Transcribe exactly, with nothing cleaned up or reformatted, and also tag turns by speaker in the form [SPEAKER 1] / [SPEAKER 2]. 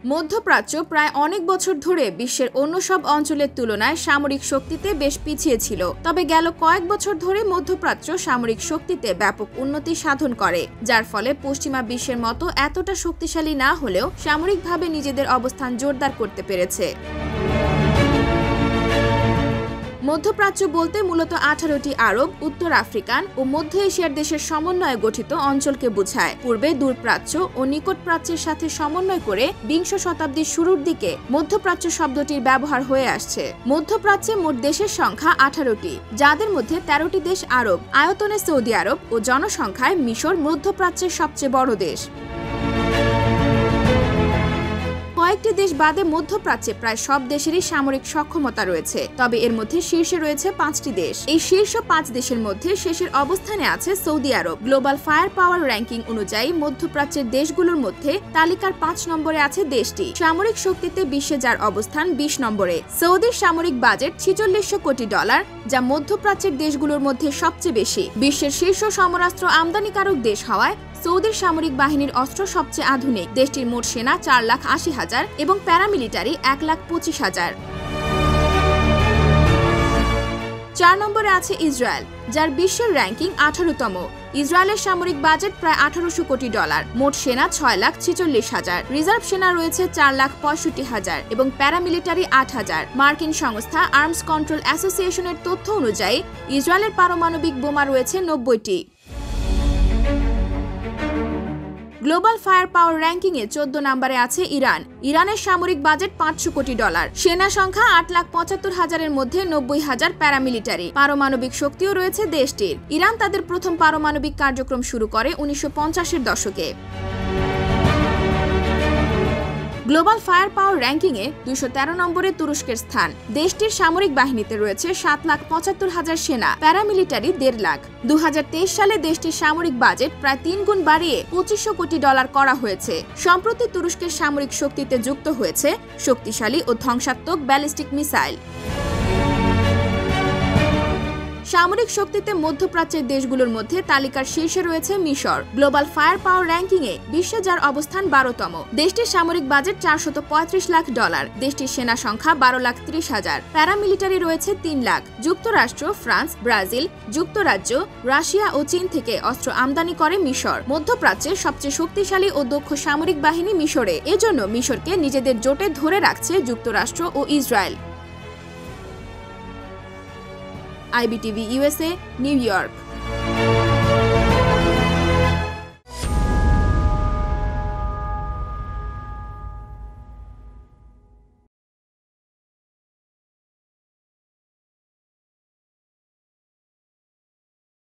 [SPEAKER 1] মধ্যপ্রাচ্য প্রায় অনেক বছর ধরে বিশ্বের অন্য সব অঞ্চলের তুলনায় সামরিক শক্তিতে বেশ পিছিয়ে ছিল। তবে গেল কয়েক বছর ধরে মধ্যপ্রাচ্য সামরিক শক্তিতে ব্যাপক উন্নতি সাধন করে, যার ফলে পশ্চিমা বিশ্বের মতো এতটা শক্তিশালী না হলেও সামরিকভাবে নিজেদের অবস্থান জোরদার করতে পেরেছে। মধ্যপ্রাচ্য বলতে মূলত আঠারোটি আরব, উত্তর আফ্রিকান ও মধ্য এশিয়ার দেশের সমন্বয়ে গঠিত অঞ্চলকে বোঝায়। পূর্বে দূরপ্রাচ্য ও নিকট প্রাচ্যের সাথে সমন্বয় করে বিংশ শতাব্দীর শুরুর দিকে মধ্যপ্রাচ্য শব্দটির ব্যবহার হয়ে আসছে। মধ্যপ্রাচ্যে মোট দেশের সংখ্যা আঠারোটি, যাদের মধ্যে তেরোটি দেশ আরব, আয়তনে সৌদি আরব ও জনসংখ্যায় মিশর মধ্যপ্রাচ্যের সবচেয়ে বড় দেশ। কয়েকটি দেশ বাদে মধ্যপ্রাচ্যে প্রায় সব দেশেরই সামরিক সক্ষমতা রয়েছে, তবে এর মধ্যে শীর্ষে রয়েছে পাঁচটি দেশ। এই শীর্ষ পাঁচ দেশের মধ্যে শেষের অবস্থানে আছে সৌদি আরব। গ্লোবাল ফায়ার পাওয়ার র্যাঙ্কিং অনুযায়ী মধ্যপ্রাচ্যের দেশগুলোর মধ্যে তালিকার পাঁচ নম্বরে আছে দেশটি। সামরিক শক্তিতে বিশ্বে যার অবস্থান বিশ নম্বরে। সৌদির সামরিক বাজেট ছিচল্লিশশো কোটি ডলার, যা মধ্যপ্রাচ্যের দেশগুলোর মধ্যে সবচেয়ে বেশি। বিশ্বের শীর্ষ সমরাস্ত্র আমদানিকারক দেশ হওয়ায় সৌদির সামরিক বাহিনীর অস্ত্র সবচেয়ে আধুনিক। দেশটির মোট সেনা চার লাখ আশি হাজার এবং প্যারামিলিটারি এক লাখ পঁচিশ হাজার। চার নম্বরে আছে ইসরায়েল, যার বিশ্বের র্যাঙ্কিং আঠারোতম। ইসরায়েলের সামরিক বাজেট প্রায় আঠারোশো কোটি ডলার, মোট সেনা ছয় লাখ ছিচল্লিশ হাজার, রিজার্ভ সেনা রয়েছে চার লাখ পঁয়ষট্টি হাজার এবং প্যারামিলিটারি আট হাজার। মার্কিন সংস্থা আর্মস কন্ট্রোল অ্যাসোসিয়েশনের তথ্য অনুযায়ী ইসরায়েলের পারমাণবিক বোমা রয়েছে নব্বইটি। গ্লোবাল ফায়ার পাওয়ার র্যাঙ্কিং এ চোদ্দ নম্বরে আছে ইরান। ইরানের সামরিক বাজেট পাঁচশো কোটি ডলার, সেনা সংখ্যা আট লাখ পঁচাত্তর হাজারের মধ্যে নব্বই হাজার প্যারামিলিটারি। পারমাণবিক শক্তিও রয়েছে দেশটির। ইরান তাদের প্রথম পারমাণবিক কার্যক্রম শুরু করে উনিশশো পঞ্চাশের দশকে। গ্লোবাল ফায়ার পাওয়ার র্যাঙ্কিং এ দুইশো তেরো নম্বরে তুরস্কের স্থান। দেশটির সামরিক বাহিনীতে রয়েছে সাত লাখ পঁচাত্তর হাজার সেনা, প্যারামিলিটারি দেড় লাখ। দু হাজার তেইশ সালে দেশটির সামরিক বাজেট প্রায় তিন গুণ বাড়িয়ে পঁচিশশো কোটি ডলার করা হয়েছে। সম্প্রতি তুরস্কের সামরিক শক্তিতে যুক্ত হয়েছে শক্তিশালী ও ধ্বংসাত্মক ব্যালিস্টিক মিসাইল। সামরিক শক্তিতে মধ্যপ্রাচ্যের দেশগুলোর মধ্যে তালিকার শীর্ষে রয়েছে মিশর। গ্লোবাল ফায়ার পাওয়ার র্যাঙ্কিং এ বিশ্বে যার অবস্থান বারোতম। দেশটির সামরিক বাজেট চারশত পঁয়ত্রিশ লাখ ডলার, দেশটির সেনা সংখ্যা বারো লাখ ত্রিশ হাজার, প্যারামিলিটারি রয়েছে তিন লাখ। যুক্তরাষ্ট্র, ফ্রান্স, ব্রাজিল, যুক্তরাজ্য, রাশিয়া ও চীন থেকে অস্ত্র আমদানি করে মিশর। মধ্যপ্রাচ্যের সবচেয়ে শক্তিশালী ও দক্ষ সামরিক বাহিনী মিশরে। এজন্য মিশরকে নিজেদের জোটে ধরে রাখছে যুক্তরাষ্ট্র ও Israel. IBTV USA, New York.